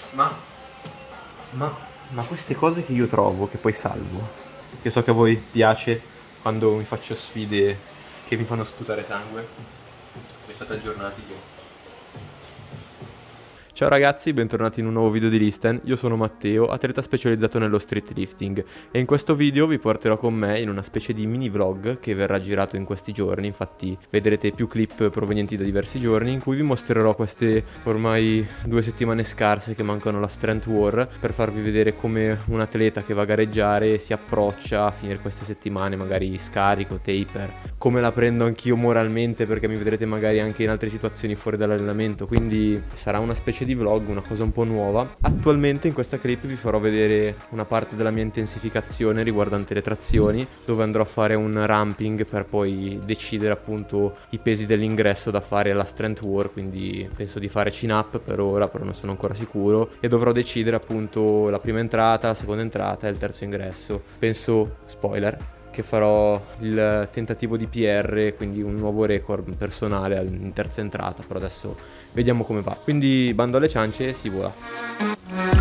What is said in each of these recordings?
Ma queste cose che io trovo, che poi salvo, che so che a voi piace quando mi faccio sfide che mi fanno sputare sangue, vi state aggiornati io. Ciao ragazzi, bentornati in un nuovo video di Listen. Io sono Matteo, atleta specializzato nello street lifting e in questo video vi porterò con me in una specie di mini vlog che verrà girato in questi giorni. Infatti vedrete più clip provenienti da diversi giorni in cui vi mostrerò queste ormai 2 settimane scarse che mancano alla Strength War, per farvi vedere come un atleta che va a gareggiare si approccia a finire queste settimane, magari scarico, taper, come la prendo anch'io moralmente, perché mi vedrete magari anche in altre situazioni fuori dall'allenamento. Quindi sarà una specie di vlog, una cosa un po' nuova. Attualmente in questa clip vi farò vedere una parte della mia intensificazione riguardante le trazioni, dove andrò a fare un ramping per poi decidere appunto i pesi dell'ingresso da fare alla Strength War. Quindi penso di fare chin up per ora, però non sono ancora sicuro, e dovrò decidere appunto la prima entrata, la seconda entrata e il terzo ingresso. Penso, spoiler, che farò il tentativo di PR, quindi un nuovo record personale in terza entrata, però adesso vediamo come va. Quindi bando alle ciance e si vola.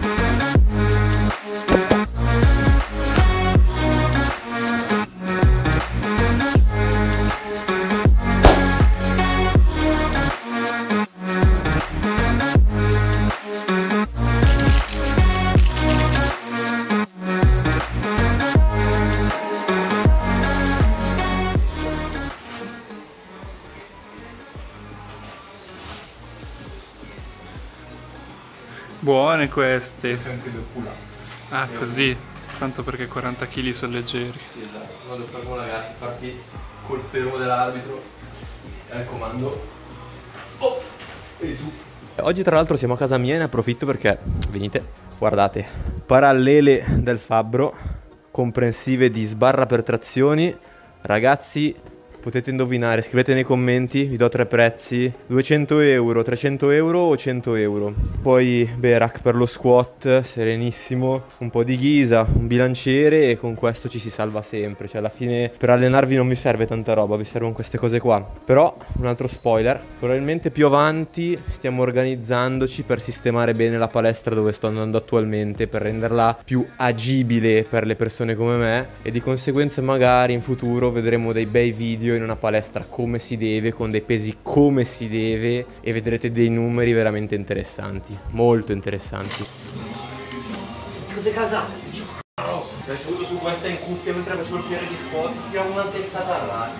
Buone queste. Anche del pull up. Ah, così. Tanto perché 40 kg sono leggeri. Sì, esatto. Vado per ragazzi, parti col fermo dell'arbitro e al comando. Oh! E su. Oggi tra l'altro siamo a casa mia e ne approfitto perché, venite, guardate, parallele del fabbro, comprensive di sbarra per trazioni. Ragazzi, potete indovinare, scrivete nei commenti, vi do 3 prezzi: 200 euro, 300 euro o 100 euro. Poi rack per lo squat, serenissimo, un po' di ghisa, un bilanciere, e con questo ci si salva sempre. Cioè alla fine per allenarvi non vi serve tanta roba, vi servono queste cose qua. Però un altro spoiler: probabilmente più avanti stiamo organizzandoci per sistemare bene la palestra dove sto andando attualmente, per renderla più agibile per le persone come me, e di conseguenza magari in futuro vedremo dei bei video in una palestra come si deve, con dei pesi come si deve, e vedrete dei numeri veramente interessanti, molto interessanti. Cose casate, sei seduto su questa in cuffia mentre facevo il PR di squat, tiravo una testata al rack.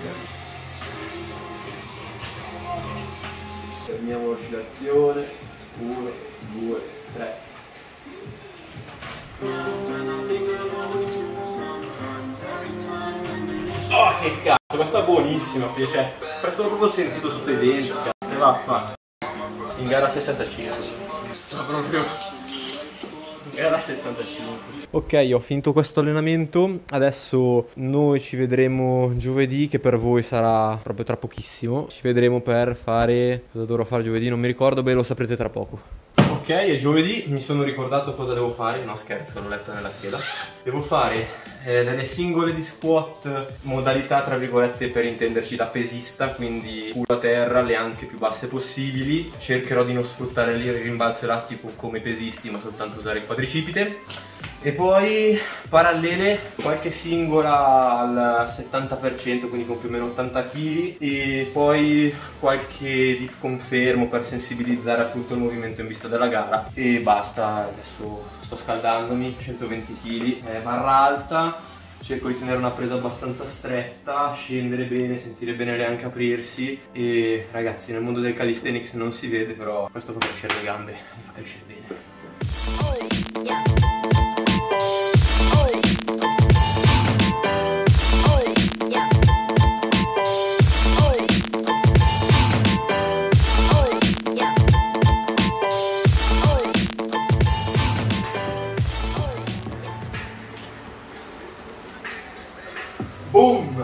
Fermiamo l'oscillazione, 1, 2, 3. Oh, che cazzo, questa è buonissima, cioè, questo l'ho proprio sentito sotto i denti, cazzo, e va. In gara 75. Ma proprio in gara 75. Ok, ho finito questo allenamento, adesso noi ci vedremo giovedì, che per voi sarà proprio tra pochissimo. Ci vedremo per fare... cosa dovrò fare giovedì? Non mi ricordo, beh, lo saprete tra poco. Ok, e giovedì mi sono ricordato cosa devo fare, no scherzo, l'ho letto nella scheda. Devo fare delle singole di squat, modalità tra virgolette per intenderci da pesista, quindi culo a terra, le anche più basse possibili. Cercherò di non sfruttare il rimbalzo elastico come pesisti, ma soltanto usare il quadricipite. E poi parallele, qualche singola al 70%, quindi con più o meno 80 kg, e poi qualche dip confermo per sensibilizzare appunto il movimento in vista della gara, e basta. Adesso sto scaldandomi, 120 kg, barra alta, cerco di tenere una presa abbastanza stretta, scendere bene, sentire bene le anche aprirsi. E ragazzi, nel mondo del calisthenics non si vede, però questo fa crescere le gambe, mi fa crescere bene. Boom!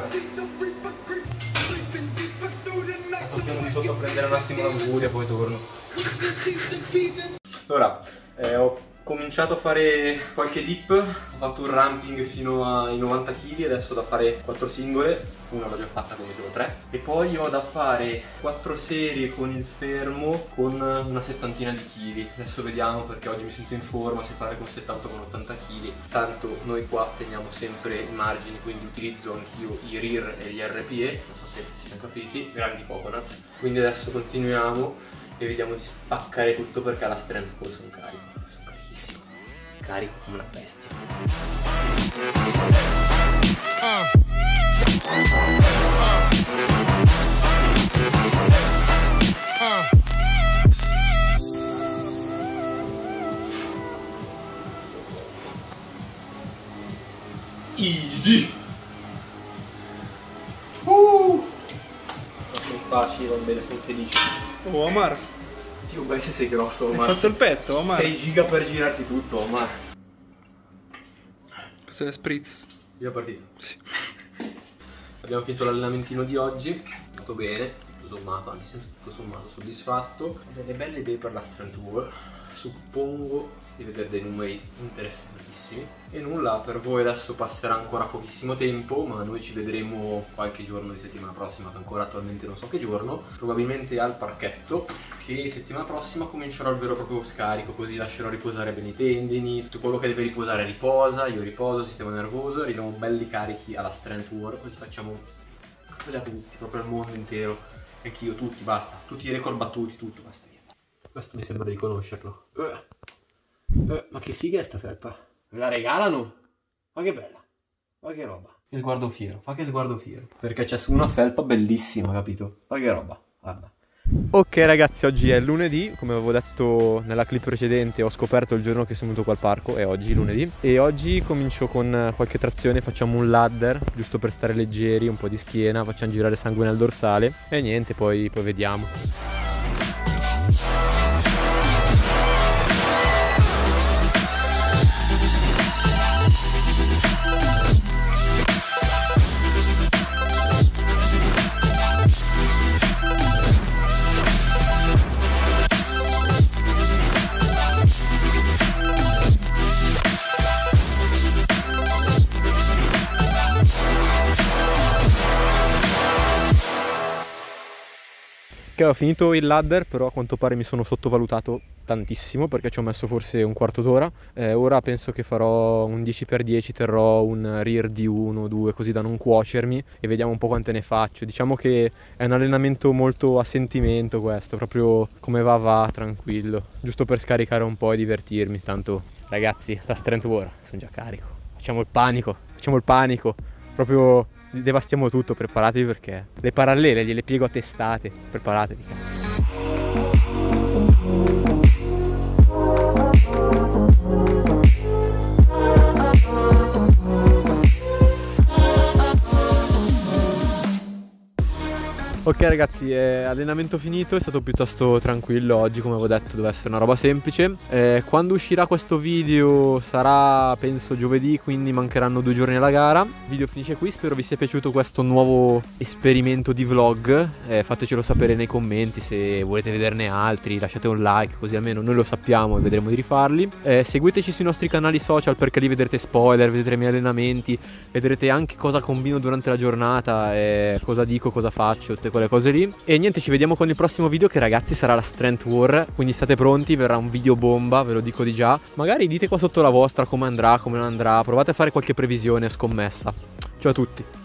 Tocchiamo di sotto a prendere un attimo l'anguria, poi torno. Allora, ho cominciato a fare qualche dip, ho fatto un ramping fino ai 90 kg, adesso ho da fare 4 singole, una l'ho già fatta, come dicevo 3, e poi ho da fare 4 serie con il fermo con una settantina di chili. Adesso vediamo, perché oggi mi sento in forma, se fare con 70 o con 80 kg. Tanto noi qua teniamo sempre i margini, quindi utilizzo anch'io i RIR e gli RPE, non so se ci siamo capiti, grandi coconuts. Quindi adesso continuiamo e vediamo di spaccare tutto, perché alla strength poi sono carico. Carico come una bestia. Easy. Sono facili, va bene, sono felice. Oh Omar, Dio, beh, se sei grosso, Omar. hai fatto il petto, Omar. 6 giga per girarti tutto, Omar. Questo è spritz. Già partito? Sì. Abbiamo finito l'allenamentino di oggi, è andato bene, tutto sommato, anche senza tutto sommato soddisfatto. Ho delle belle idee per la strength tour, suppongo di vedere dei numeri interessantissimi. E nulla, per voi adesso passerà ancora pochissimo tempo, ma noi ci vedremo qualche giorno di settimana prossima, che ancora attualmente non so che giorno, probabilmente al parchetto, che settimana prossima comincerò il vero e proprio scarico, così lascerò riposare bene i tendini, tutto quello che deve riposare riposa, io riposo, sistema nervoso, arriviamo belli carichi alla strength tour, così facciamo così a tutti, proprio al mondo intero, anch'io, tutti, basta, tutti i record battuti, tutto, basta via. Questo mi sembra di conoscerlo. Ma che figa è sta felpa? Me la regalano? Ma che bella, ma che roba. Che sguardo fiero, fa che sguardo fiero. Perché c'è su una felpa bellissima, capito? Ma che roba, guarda. Ok ragazzi, oggi è lunedì, come avevo detto nella clip precedente ho scoperto il giorno che sono venuto qua al parco, è oggi lunedì. E oggi comincio con qualche trazione, facciamo un ladder, giusto per stare leggeri, un po' di schiena, facciamo girare sangue nel dorsale e niente, poi vediamo. Che ho finito il ladder, però a quanto pare mi sono sottovalutato tantissimo, perché ci ho messo forse un quarto d'ora. Ora penso che farò un 10x10, terrò un rear di 1-2 così da non cuocermi e vediamo un po' quante ne faccio. Diciamo che è un allenamento molto a sentimento questo, proprio come va tranquillo, giusto per scaricare un po' e divertirmi. Tanto ragazzi, la strength war, sono già carico, facciamo il panico, proprio devastiamo tutto, preparatevi perché le parallele gliele piego a testate, preparatevi cazzo. Ok ragazzi, allenamento finito, è stato piuttosto tranquillo oggi, come avevo detto deve essere una roba semplice. Quando uscirà questo video sarà penso giovedì, quindi mancheranno 2 giorni alla gara. Il video finisce qui, spero vi sia piaciuto questo nuovo esperimento di vlog, fatecelo sapere nei commenti se volete vederne altri, lasciate un like così almeno noi lo sappiamo e vedremo di rifarli. Seguiteci sui nostri canali social perché lì vedrete spoiler, vedrete i miei allenamenti, vedrete anche cosa combino durante la giornata, cosa dico, cosa faccio, tutte quelle cose lì. E niente, ci vediamo con il prossimo video che ragazzi sarà la strength war, quindi state pronti, verrà un video bomba, ve lo dico di già. Magari dite qua sotto la vostra come andrà, come non andrà, provate a fare qualche previsione scommessa. Ciao a tutti.